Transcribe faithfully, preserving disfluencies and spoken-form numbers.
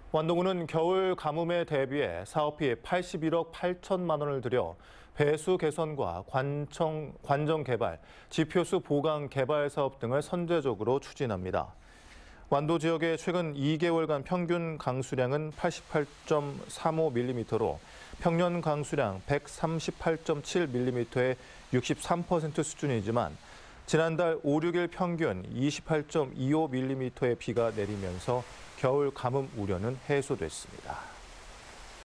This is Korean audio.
완도군은 겨울 가뭄에 대비해 사업비 팔십일억 팔천만 원을 들여 배수 개선과 관청, 관정 개발, 지표수 보강 개발 사업 등을 선제적으로 추진합니다. 완도 지역의 최근 이 개월간 평균 강수량은 팔십팔 점 삼오 밀리미터로 평년 강수량 백삼십팔 점 칠 밀리미터의 육십삼 퍼센트 수준이지만 지난달 오, 육 일 평균 이십팔 점 이오 밀리미터의 비가 내리면서 겨울 가뭄 우려는 해소됐습니다.